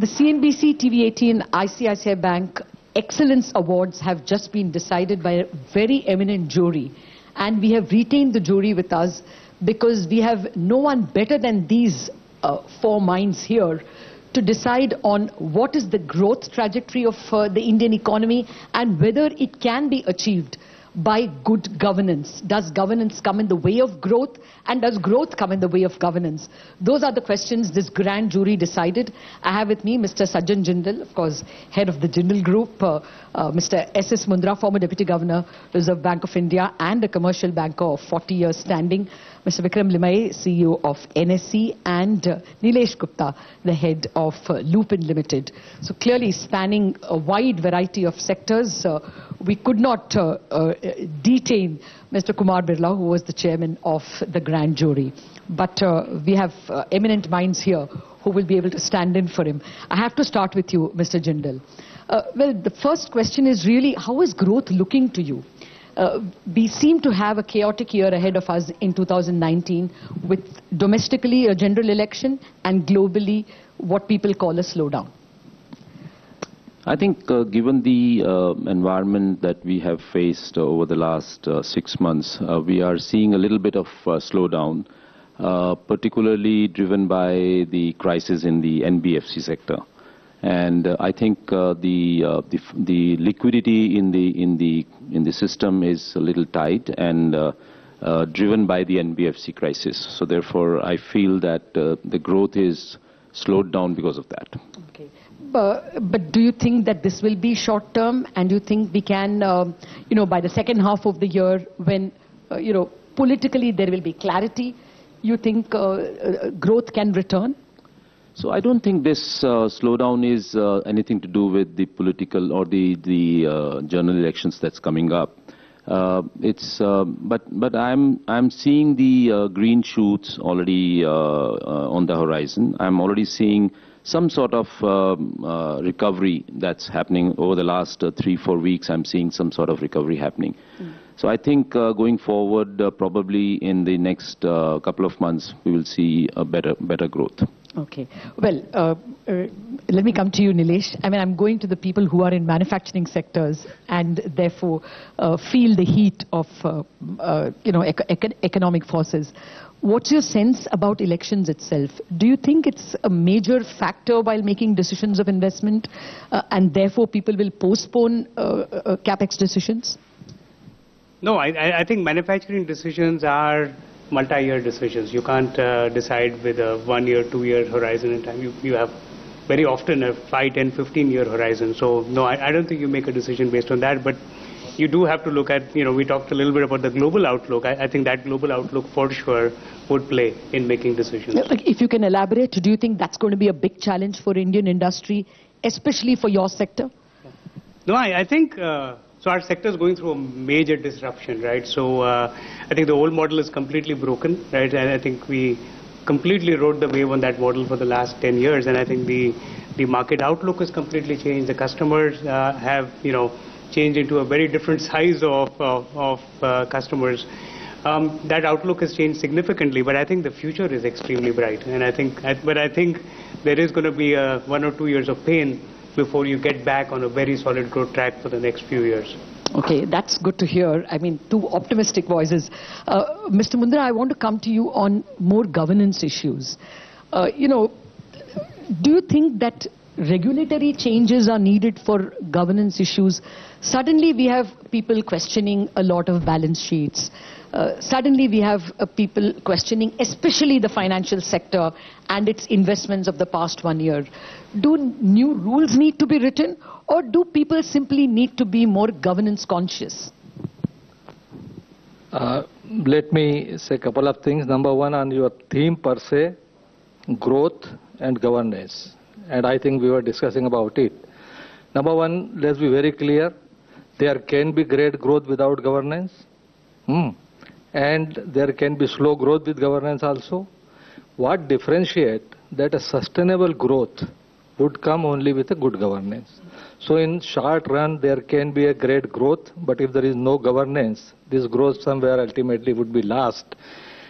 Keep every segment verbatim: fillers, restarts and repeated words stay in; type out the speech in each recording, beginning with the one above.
The C N B C, T V eighteen, I C I C I Bank Excellence Awards have just been decided by a very eminent jury, and we have retained the jury with us because we have no one better than these uh, four minds here to decide on what is the growth trajectory of uh, the Indian economy and whether it can be achieved by good governance. Does governance come in the way of growth, and does growth come in the way of governance? Those are the questions this grand jury decided. I have with me Mister Sajjan Jindal, of course, head of the Jindal Group, uh, uh, Mister S S Mundra, former Deputy Governor, Reserve Bank of India, and a commercial banker of forty years standing, Mister Vikram Limaye, C E O of N S E, and uh, Nilesh Gupta, the head of uh, Lupin Limited. So clearly spanning a wide variety of sectors. Uh, we could not uh, uh, detain Mister Kumar Birla, who was the chairman of the grand jury. But uh, we have uh, eminent minds here who will be able to stand in for him. I have to start with you, Mister Jindal. Uh, well, the first question is really, how is growth looking to you? Uh, we seem to have a chaotic year ahead of us in two thousand nineteen with domestically a general election and globally what people call a slowdown. I think uh, given the uh, environment that we have faced over the last uh, six months, uh, we are seeing a little bit of uh, slowdown, uh, particularly driven by the crisis in the N B F C sector. And uh, I think uh, the, uh, the the liquidity in the in the in the system is a little tight and uh, uh, driven by the N B F C crisis. So therefore, I feel that uh, the growth is slowed down because of that. Okay. But, but do you think that this will be short term, and do you think we can, uh, you know, by the second half of the year, when uh, you know politically there will be clarity, you think uh, uh, growth can return? So I don't think this uh, slowdown is uh, anything to do with the political or the the uh, general elections that's coming up. Uh, it's uh, but but I'm I'm seeing the uh, green shoots already uh, uh, on the horizon. I'm already seeing some sort of um, uh, recovery that's happening over the last uh, three four weeks. I'm seeing some sort of recovery happening. Mm. So I think uh, going forward, uh, probably in the next uh, couple of months, we will see a better better growth. Okay. Well, uh, uh, let me come to you, Nilesh. I mean, I'm going to the people who are in manufacturing sectors and therefore uh, feel the heat of, uh, uh, you know, ec ec economic forces. What's your sense about elections itself? Do you think it's a major factor while making decisions of investment uh, and therefore people will postpone uh, uh, capex decisions? No, I, I think manufacturing decisions are multi-year decisions. You can't uh, decide with a one-year, two-year horizon in time. You, you have very often a five, ten, fifteen-year horizon. So, no, I, I don't think you make a decision based on that. But you do have to look at, you know, we talked a little bit about the global outlook. I, I think that global outlook for sure would play in making decisions. Like, if you can elaborate, do you think that's going to be a big challenge for Indian industry, especially for your sector? No, I, I think... Uh, So our sector is going through a major disruption, right? So uh, I think the old model is completely broken, right? And I think we completely rode the wave on that model for the last ten years. And I think the the market outlook has completely changed. The customers uh, have, you know, changed into a very different size of of, of uh, customers. Um, that outlook has changed significantly, but I think the future is extremely bright. And I think, but I think there is going to be a one or two years of pain before you get back on a very solid growth track for the next few years. Okay, that's good to hear. I mean, two optimistic voices. Uh, Mister Mundra, I want to come to you on more governance issues. Uh, you know, do you think that regulatory changes are needed for governance issues? Suddenly we have people questioning a lot of balance sheets. Uh, suddenly we have uh, people questioning especially the financial sector and its investments of the past one year. Do new rules need to be written, or do people simply need to be more governance conscious? Uh, let me say a couple of things. Number one, on your theme per se, growth and governance. And I think we were discussing about it. Number one, let's be very clear. There can be great growth without governance. Hmm. And there can be slow growth with governance also. What differentiates that a sustainable growth would come only with a good governance. So in short run, there can be a great growth, but if there is no governance, this growth somewhere ultimately would be lost.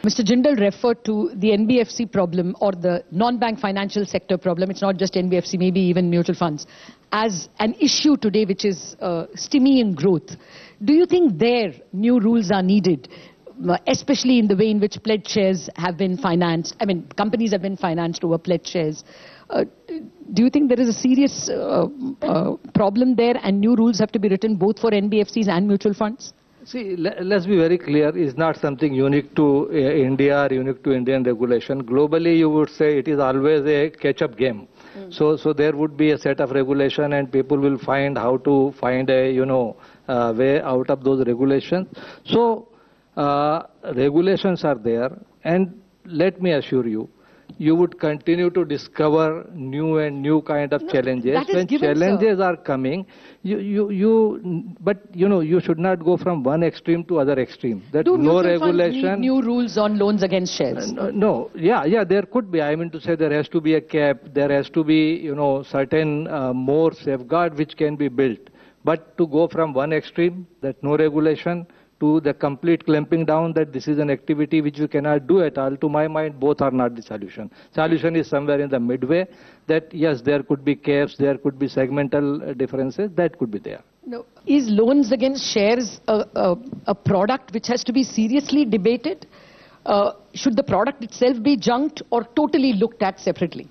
Mister Jindal referred to the N B F C problem or the non-bank financial sector problem. It's not just N B F C, maybe even mutual funds, as an issue today which is uh, stymieing growth. Do you think there new rules are needed, especially in the way in which pledged shares have been financed? I mean, companies have been financed over pledged shares. Uh, do you think there is a serious uh, uh, problem there and new rules have to be written both for N B F Cs and mutual funds? See, let's be very clear, it's not something unique to uh, India or unique to Indian regulation. Globally, you would say it is always a catch-up game. Mm. So, so there would be a set of regulation and people will find how to find a, you know, uh, way out of those regulations. So, uh, regulations are there, and let me assure you, you would continue to discover new and new kind of no, challenges. When given, challenges sir. are coming, you, you, you, but you know, you should not go from one extreme to other extreme. That Do no mutual regulation. Funds need new rules on loans against shares? Uh, no, no, yeah, yeah, there could be. I mean to say there has to be a cap. There has to be, you know, certain uh, more safeguard which can be built. But to go from one extreme, that no regulation, to the complete clamping down that this is an activity which you cannot do at all, to my mind, both are not the solution. Solution is somewhere in the midway, that yes, there could be caps, there could be segmental differences, that could be there. No. Is loans against shares a, a, a product which has to be seriously debated? Uh, should the product itself be junked or totally looked at separately?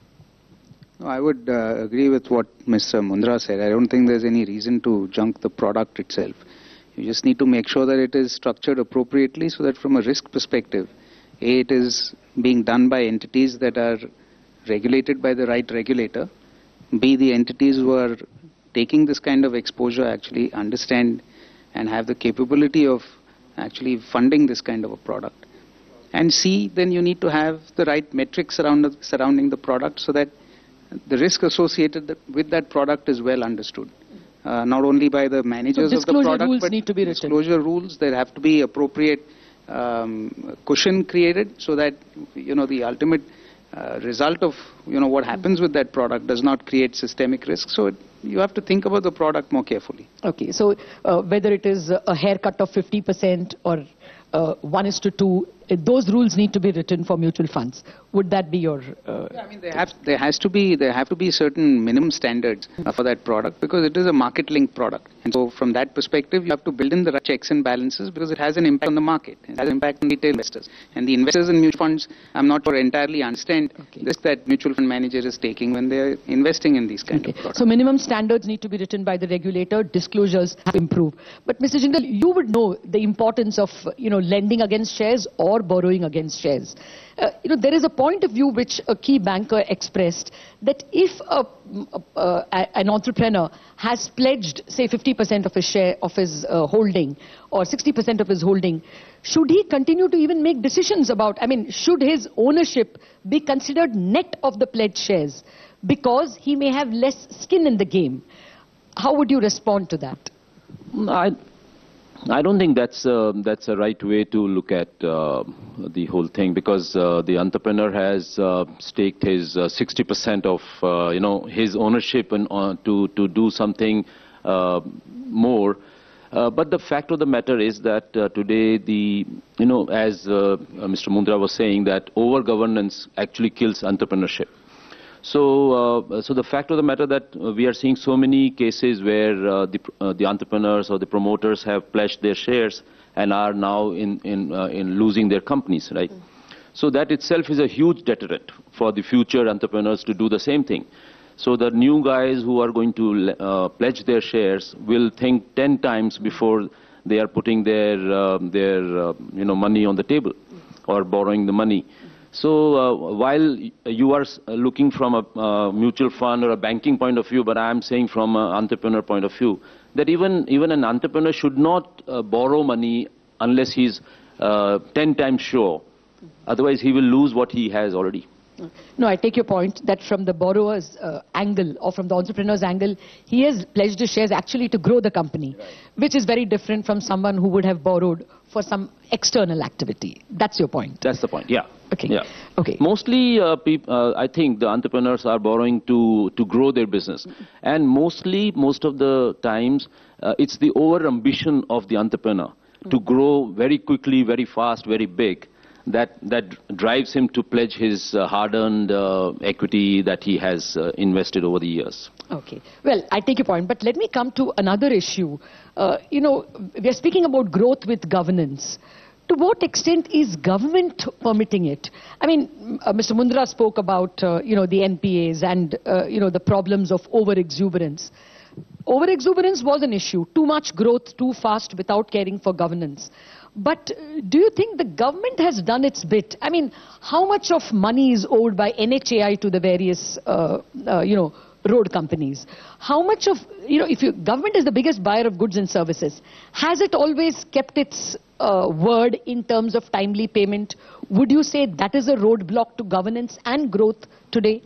No, I would uh, agree with what Mister Mundra said. I don't think there's any reason to junk the product itself. You just need to make sure that it is structured appropriately so that from a risk perspective, A, it is being done by entities that are regulated by the right regulator. B, the entities who are taking this kind of exposure actually understand and have the capability of actually funding this kind of a product. And C, then you need to have the right metrics around, surrounding the product so that the risk associated with that product is well understood. Uh, not only by the managers so of the product, rules but need to be disclosure written. rules. There have to be appropriate um, cushion created so that, you know, the ultimate uh, result of, you know, what happens with that product does not create systemic risk. So it, you have to think about the product more carefully. Okay, so uh, whether it is a haircut of fifty percent or uh, one is to two, those rules need to be written for mutual funds. Would that be your? Uh, yeah, I mean, there have there has to be there have to be certain minimum standards uh, for that product because it is a market-linked product, and so from that perspective, you have to build in the right checks and balances because it has an impact on the market, it has an impact on retail investors, and the investors in mutual funds, I'm not sure entirely understand okay. this that mutual fund manager is taking when they are investing in these kind okay. of products. So minimum standards need to be written by the regulator. Disclosures have improved. But Mister Jindal, you would know the importance of you know lending against shares or borrowing against shares. Uh, you know, there is a point of view which a key banker expressed that if a, uh, an entrepreneur has pledged, say, fifty percent of his share of his uh, holding or sixty percent of his holding, should he continue to even make decisions about, I mean, should his ownership be considered net of the pledged shares because he may have less skin in the game? How would you respond to that? I I don't think that's uh, that's a right way to look at uh, the whole thing because uh, the entrepreneur has uh, staked his uh, sixty percent of uh, you know his ownership and uh, to to do something uh, more. Uh, but the fact of the matter is that uh, today the you know as uh, Mister Mundra was saying that over governance actually kills entrepreneurship. So, uh, so the fact of the matter that uh, we are seeing so many cases where uh, the, uh, the entrepreneurs or the promoters have pledged their shares and are now in, in, uh, in losing their companies, right? Mm. So that itself is a huge deterrent for the future entrepreneurs to do the same thing. So the new guys who are going to uh, pledge their shares will think ten times before they are putting their, uh, their uh, you know, money on the table or borrowing the money. So uh, while you are looking from a uh, mutual fund or a banking point of view, but I am saying from an entrepreneur point of view, that even, even an entrepreneur should not uh, borrow money unless he's uh, ten times sure. Otherwise, he will lose what he has already. No, I take your point that from the borrower's uh, angle or from the entrepreneur's angle, he has pledged his shares actually to grow the company, right, which is very different from someone who would have borrowed for some external activity. That's your point. That's the point, yeah. Okay. Yeah. Okay. Mostly, uh, peop uh, I think the entrepreneurs are borrowing to, to grow their business. Mm-hmm. And mostly, most of the times, uh, it's the over-ambition of the entrepreneur mm-hmm. to grow very quickly, very fast, very big. that, that drives him to pledge his uh, hard-earned uh, equity that he has uh, invested over the years. Okay. Well, I take your point, but let me come to another issue. Uh, you know, we are speaking about growth with governance. To what extent is government permitting it? I mean, uh, Mister Mundra spoke about, uh, you know, the N P As and, uh, you know, the problems of over-exuberance. Over-exuberance was an issue. Too much growth, too fast, without caring for governance. But uh, do you think the government has done its bit? I mean, how much of money is owed by N H A I to the various, uh, uh, you know, road companies? How much of, you know, if you, government is the biggest buyer of goods and services, has it always kept its uh, word in terms of timely payment? Would you say that is a roadblock to governance and growth today?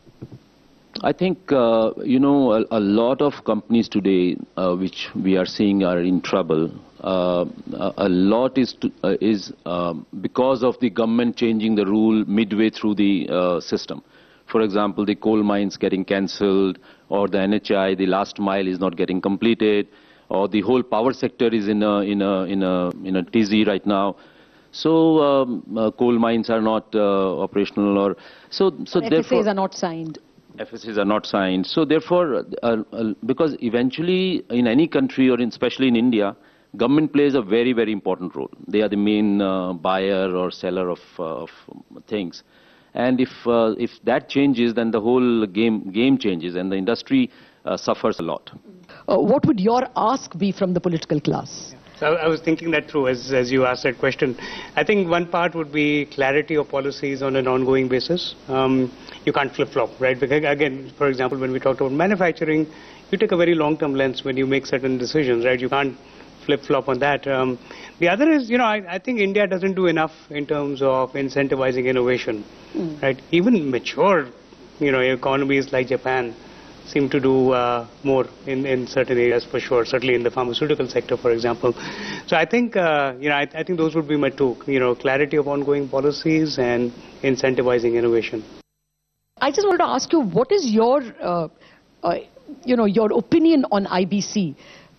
I think, uh, you know, a, a lot of companies today, uh, which we are seeing are in trouble. Uh, a, a lot is, to, uh, is um, because of the government changing the rule midway through the uh, system. For example, the coal mines getting cancelled, or the N H A I, the last mile is not getting completed, or the whole power sector is in a, in a, in a, in a tizzy right now. So um, uh, coal mines are not uh, operational, or so. So F S As therefore, are not signed. F S As are not signed. So therefore, uh, uh, because eventually in any country, or in, especially in India, government plays a very, very important role. They are the main uh, buyer or seller of, uh, of things. And if, uh, if that changes, then the whole game, game changes, and the industry uh, suffers a lot. Uh, what would your ask be from the political class? So I was thinking that through as, as you asked that question. I think one part would be clarity of policies on an ongoing basis. Um, you can't flip-flop, right? Because again, for example, when we talked about manufacturing, you take a very long-term lens when you make certain decisions, right? You can't flip-flop on that. Um, the other is, you know, I, I think India doesn't do enough in terms of incentivizing innovation, mm. right? Even mature, you know, economies like Japan seem to do uh, more in, in certain areas for sure, certainly in the pharmaceutical sector, for example. So I think, uh, you know, I, I think those would be my two, you know, clarity of ongoing policies and incentivizing innovation. I just wanted to ask you, what is your, uh, uh, you know, your opinion on I B C?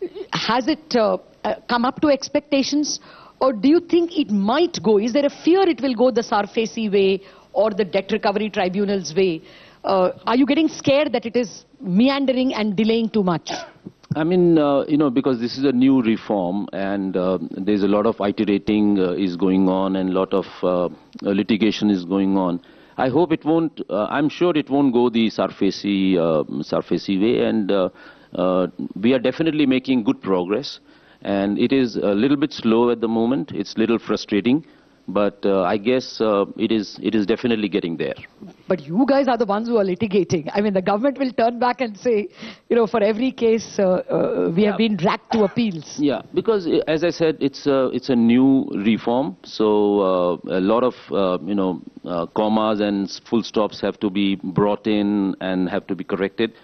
Has it uh, uh, come up to expectations, or do you think it might go? Is there a fear it will go the Sarfesi way or the debt recovery tribunal's way? Uh, are you getting scared that it is meandering and delaying too much? I mean, uh, you know, because this is a new reform, and uh, there's a lot of iterating uh, is going on, and a lot of uh, litigation is going on. I hope it won't, uh, I'm sure it won't go the Sarfesi, uh, Sarfesi way, and uh, uh, we are definitely making good progress. And it is a little bit slow at the moment. It's a little frustrating. But uh, I guess uh, it is it is definitely getting there. But you guys are the ones who are litigating. I mean, the government will turn back and say, you know, for every case, uh, uh, we yeah. have been dragged to appeals. Yeah, because as I said, it's a, it's a new reform. So uh, a lot of, uh, you know, uh, commas and full stops have to be brought in and have to be corrected.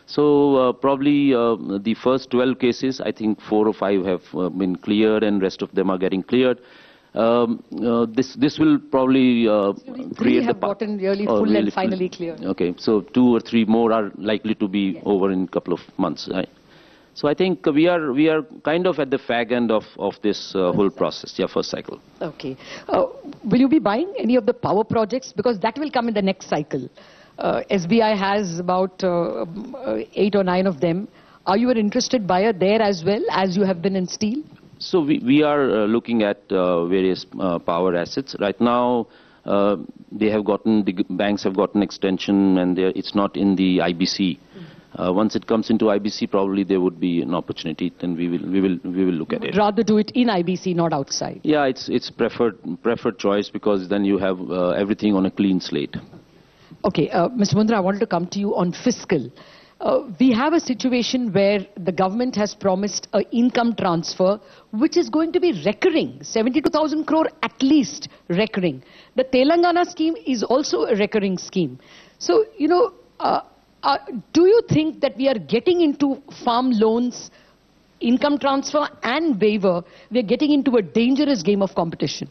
So uh, probably uh, the first twelve cases, I think four or five have uh, been cleared, and rest of them are getting cleared. Um, uh, this this will probably uh, three create have the gotten really full really and finally clear. Okay, so two or three more are likely to be yes. over in a couple of months. Right? So I think we are we are kind of at the fag end of of this uh, whole process. Yeah, first cycle. Okay, uh, will you be buying any of the power projects, because that will come in the next cycle? Uh, S B I has about uh, eight or nine of them. Are you an interested buyer there as well, as you have been in steel? So we, we are uh, looking at uh, various uh, power assets. Right now, uh, they have gotten, the banks have gotten extension, and it's not in the I B C. Mm-hmm. uh, once it comes into I B C, probably there would be an opportunity, then we will we will we will look at it. Rather do it in I B C, not outside. Yeah, it's it's preferred preferred choice, because then you have uh, everything on a clean slate. Okay, uh, Mister Mundra, I wanted to come to you on fiscal. Uh, we have a situation where the government has promised an income transfer which is going to be recurring, seventy-two thousand crore at least recurring. The Telangana scheme is also a recurring scheme. So, you know, uh, uh, do you think that we are getting into farm loans, income transfer and waiver, we are getting into a dangerous game of competition?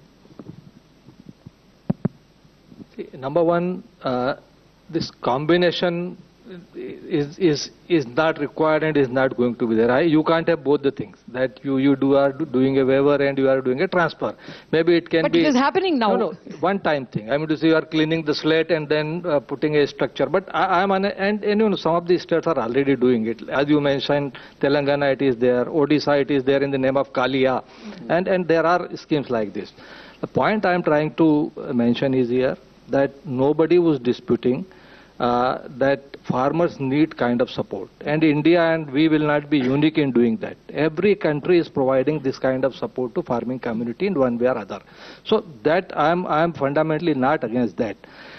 See, number one, uh, this combination is is is not required and is not going to be there. I, you can't have both the things. That you you do are doing a waiver and you are doing a transfer. Maybe it can but be. But it is happening now. No, no, one time thing. I mean to say you are cleaning the slate and then uh, putting a structure. But I am on a, and, and you know some of the states are already doing it. As you mentioned, Telangana it is there, Odisha it is there in the name of Kaliya, mm-hmm. and and there are schemes like this. The point I am trying to mention is here that nobody was disputing uh, that farmers need kind of support, and India and we will not be unique in doing that. Every country is providing this kind of support to farming community in one way or other. So that I am I am fundamentally not against that.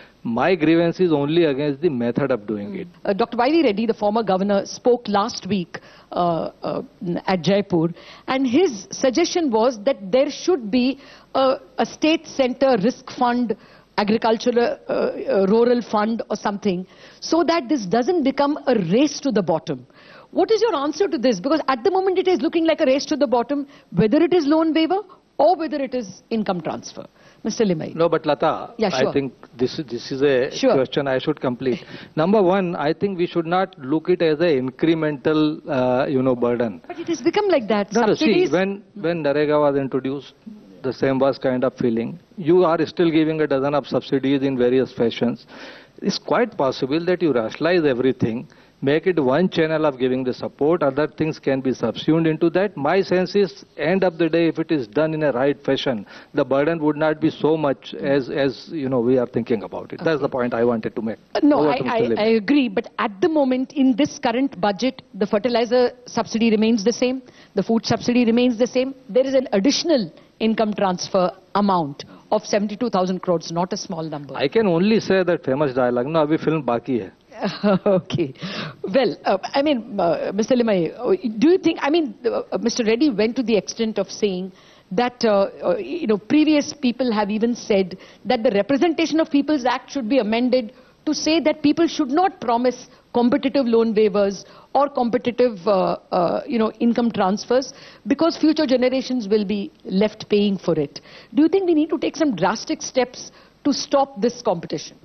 My grievance is only against the method of doing it. Uh, Doctor Y V Reddy, the former governor, spoke last week uh, uh, at Jaipur, and his suggestion was that there should be a, a state center risk fund, agricultural uh, uh, rural fund or something, so that this doesn't become a race to the bottom. What is your answer to this? Because at the moment it is looking like a race to the bottom, whether it is loan waiver or whether it is income transfer. Mister Limaye. No, but Lata, yeah, sure. I think this, this is a sure. question I should complete. Number one, I think we should not look it as an incremental, uh, you know, burden. But it has become like that. No, no, Subsidies... see, when, when Narega was introduced, the same was kind of feeling. You are still giving a dozen of subsidies in various fashions. It's quite possible that you rationalize everything, make it one channel of giving the support, other things can be subsumed into that. My sense is, end of the day, if it is done in a right fashion, the burden would not be so much as, as you know, we are thinking about it. Okay. That's the point I wanted to make. Uh, no, I, I, I agree, but at the moment, in this current budget, the fertilizer subsidy remains the same, the food subsidy remains the same. There is an additional income transfer amount of seventy-two thousand crores, not a small number. I can only say that famous dialogue, no, abhi film baki hai. Okay. Well, uh, I mean, uh, Mister Limaye, do you think, I mean, uh, Mister Reddy went to the extent of saying that, uh, uh, you know, previous people have even said that the Representation of People's Act should be amended to say that people should not promise competitive loan waivers or competitive, uh, uh, you know, income transfers because future generations will be left paying for it. Do you think we need to take some drastic steps to stop this competition?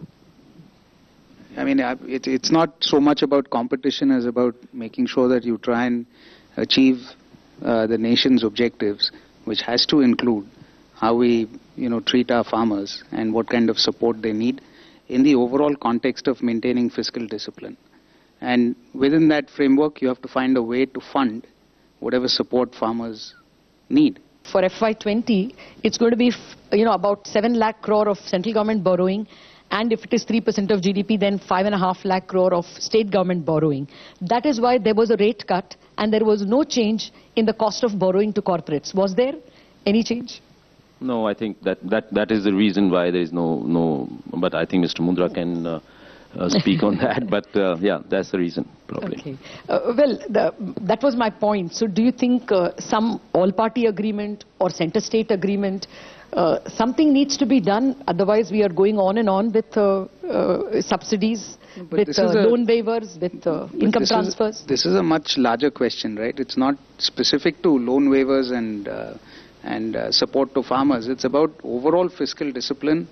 I mean, it, it's not so much about competition as about making sure that you try and achieve uh, the nation's objectives, which has to include how we, you know, treat our farmers and what kind of support they need in the overall context of maintaining fiscal discipline. And within that framework, you have to find a way to fund whatever support farmers need. For F Y twenty, it's going to be, you know, about seven lakh crore of central government borrowing. And if it is three percent of G D P, then five and a half lakh crore of state government borrowing. That is why there was a rate cut and there was no change in the cost of borrowing to corporates. Was there any change? No, I think that, that, that is the reason why there is no, no, but I think Mister Mundra can uh, uh, speak on that. But uh, yeah, that's the reason, probably. Okay. Uh, well, the, that was my point. So do you think uh, some all-party agreement or center-state agreement, Uh, something needs to be done, otherwise we are going on and on with uh, uh, subsidies, but with uh, a, loan waivers, with uh, income this transfers? Is, this is a much larger question, right? It's not specific to loan waivers and, uh, and uh, support to farmers. It's about overall fiscal discipline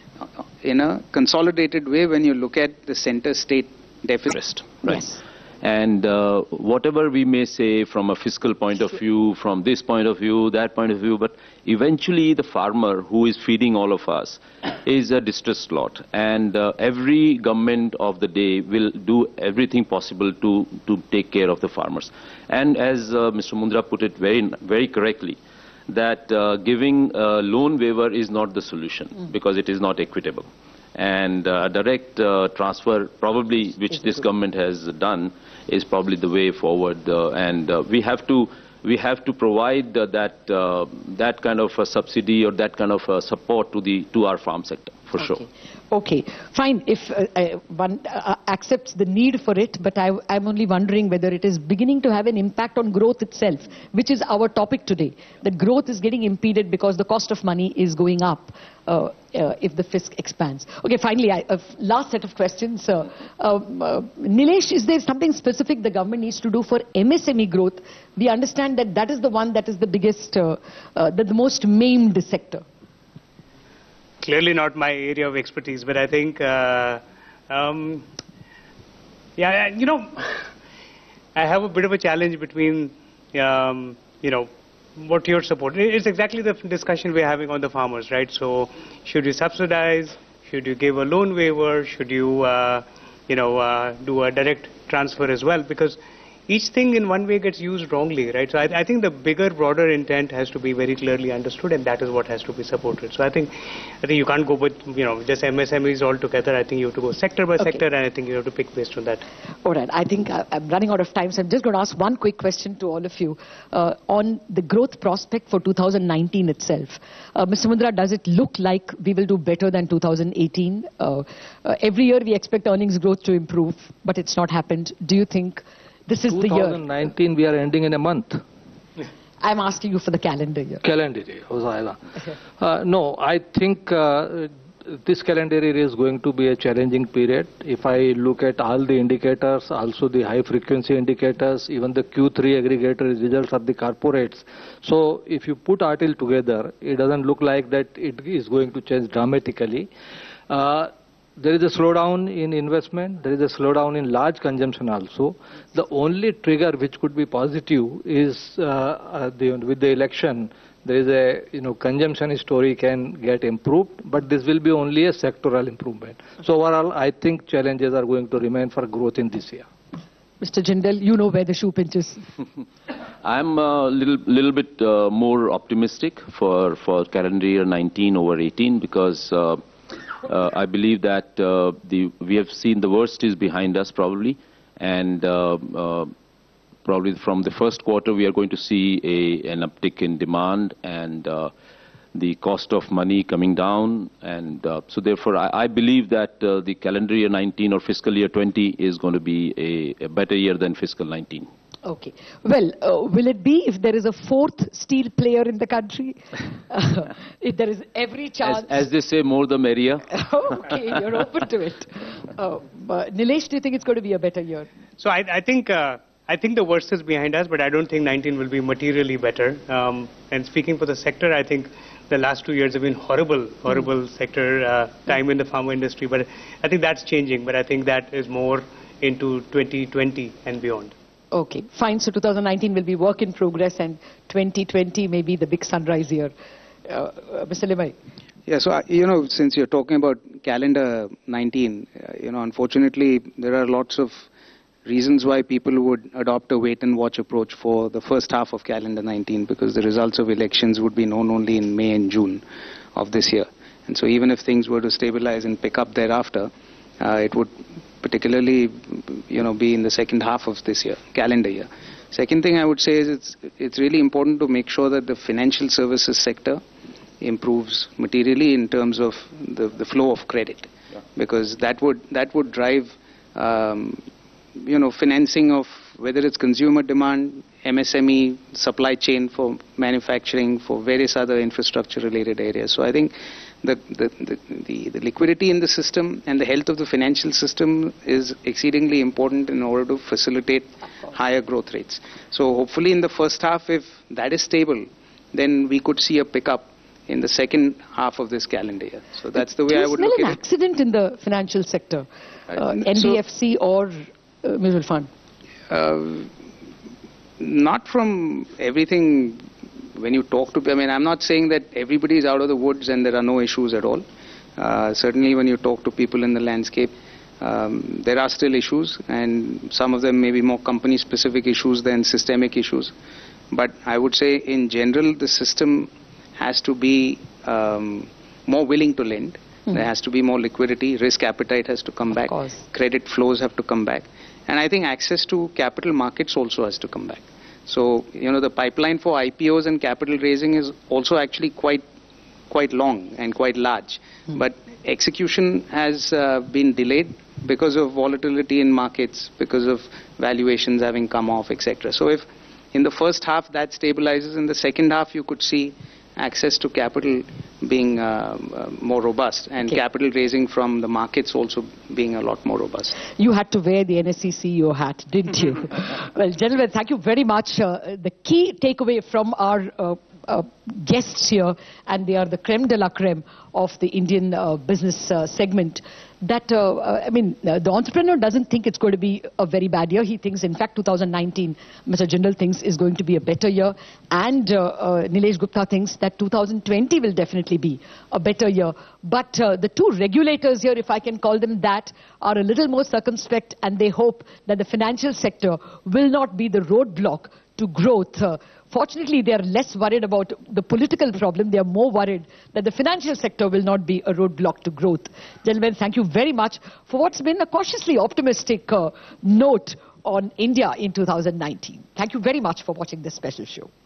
in a consolidated way when you look at the center-state deficit. Right. Yes. And uh, whatever we may say from a fiscal point of view, from this point of view, that point of view, but eventually the farmer who is feeding all of us is a distressed lot. And uh, every government of the day will do everything possible to, to take care of the farmers. And as uh, Mister Mundra put it very, very correctly, that uh, giving a loan waiver is not the solution mm. because it is not equitable. And uh, direct uh, transfer, probably, which this government has done, is probably the way forward. Uh, and uh, we have to we have to provide uh, that uh, that kind of a subsidy or that kind of uh, support to the to our farm sector, for okay. sure. Okay, fine. If uh, uh, one uh, accepts the need for it, but I, I'm only wondering whether it is beginning to have an impact on growth itself, which is our topic today. That growth is getting impeded because the cost of money is going up uh, uh, if the fisc expands. Okay, finally, I, uh, last set of questions. Uh, um, uh, Nilesh, is there something specific the government needs to do for M S M E growth? We understand that that is the one that is the biggest, uh, uh, the, the most maimed sector. Clearly not my area of expertise, but I think uh, um, Yeah, you know, I have a bit of a challenge between, um, you know, what you're supporting. It's exactly the discussion we're having on the farmers, right? So, should you subsidize? Should you give a loan waiver? Should you, uh, you know, uh, do a direct transfer as well? Because each thing in one way gets used wrongly, right? So I, I think the bigger, broader intent has to be very clearly understood, and that is what has to be supported. So I think, I think you can't go with, you know, just M S M Es all together. I think you have to go sector by okay. sector, and I think you have to pick based on that. All right. I think uh, I'm running out of time, so I'm just going to ask one quick question to all of you uh, on the growth prospect for two thousand nineteen itself. Uh, Mister Mundra, does it look like we will do better than two thousand eighteen? Uh, uh, every year we expect earnings growth to improve, but it's not happened. Do you think this is the year? twenty nineteen, we are ending in a month. I'm asking you for the calendar year. Calendar year. Uh, no, I think uh, this calendar year is going to be a challenging period. If I look at all the indicators, also the high frequency indicators, even the Q three aggregator results of the corporates. So if you put R T L together, it doesn't look like that it is going to change dramatically. Uh, There is a slowdown in investment. There is a slowdown in large consumption also. The only trigger which could be positive is uh, uh, the, with the election, there is a, you know, consumption story can get improved, but this will be only a sectoral improvement. So overall, I think challenges are going to remain for growth in this year. Mister Jindal, you know where the shoe pinches. I'm a little, little bit uh, more optimistic for, for calendar year nineteen over eighteen because uh, Uh, I believe that uh, the, we have seen the worst is behind us probably, and uh, uh, probably from the first quarter we are going to see a, an uptick in demand and uh, the cost of money coming down, and uh, so therefore I, I believe that uh, the calendar year nineteen or fiscal year twenty is going to be a, a better year than fiscal nineteen. Okay. Well, uh, will it be if there is a fourth steel player in the country? Uh, if there is every chance... As, as they say, more the merrier. Okay, you're open to it. Uh, but Nilesh, do you think it's going to be a better year? So I, I think... Uh, I think the worst is behind us, but I don't think nineteen will be materially better. Um, and speaking for the sector, I think the last two years have been horrible, horrible mm. sector uh, time in the pharma industry. But I think that's changing. But I think that is more into twenty twenty and beyond. Okay, fine. So two thousand nineteen will be work in progress, and twenty twenty may be the big sunrise year. Uh, uh, Mister Limaye. Yeah, so, uh, you know, since you're talking about calendar nineteen, uh, you know, unfortunately, there are lots of reasons why people would adopt a wait-and-watch approach for the first half of calendar nineteen, because the results of elections would be known only in May and June of this year. And so even if things were to stabilize and pick up thereafter, uh, it would particularly, you know, be in the second half of this year, calendar year. Second thing I would say is it's, it's really important to make sure that the financial services sector improves materially in terms of the, the flow of credit, yeah. because that would, that would drive um, you know, financing of whether it's consumer demand, M S M E, supply chain for manufacturing, for various other infrastructure-related areas. So I think the, the, the, the, the liquidity in the system and the health of the financial system is exceedingly important in order to facilitate higher growth rates. So hopefully in the first half, if that is stable, then we could see a pickup in the second half of this calendar year. So that's the way I would look at it. Do you smell an accident in the financial sector, uh, N B F C so, or Uh, mutual fund? Uh, not from everything when you talk to, I mean, I'm not saying that everybody is out of the woods and there are no issues at all. Uh, certainly when you talk to people in the landscape, um, there are still issues, and some of them may be more company-specific issues than systemic issues. But I would say in general, the system has to be um, more willing to lend. Mm. There has to be more liquidity, risk appetite has to come of back, course. Credit flows have to come back. And I think access to capital markets also has to come back. So, you know, the pipeline for I P Os and capital raising is also actually quite quite long and quite large. Hmm. But execution has uh, been delayed because of volatility in markets, because of valuations having come off, et cetera. So if in the first half that stabilizes, in the second half you could see access to capital being uh, uh, more robust, and okay. capital raising from the markets also being a lot more robust. You had to wear the N S E C E O hat, didn't you? Well, gentlemen, thank you very much. Uh, the key takeaway from our uh, uh, guests here, and they are the creme de la creme of the Indian uh, business uh, segment, that, uh, uh, I mean, uh, the entrepreneur doesn't think it's going to be a very bad year. He thinks, in fact, two thousand nineteen, Mister Jindal thinks is going to be a better year. And uh, uh, Nilesh Gupta thinks that two thousand twenty will definitely be a better year. But uh, the two regulators here, if I can call them that, are a little more circumspect, and they hope that the financial sector will not be the roadblock to growth. Uh, fortunately, they are less worried about the political problem. They are more worried that the financial sector will not be a roadblock to growth. Gentlemen, thank you very much for what's been a cautiously optimistic uh, note on India in two thousand nineteen. Thank you very much for watching this special show.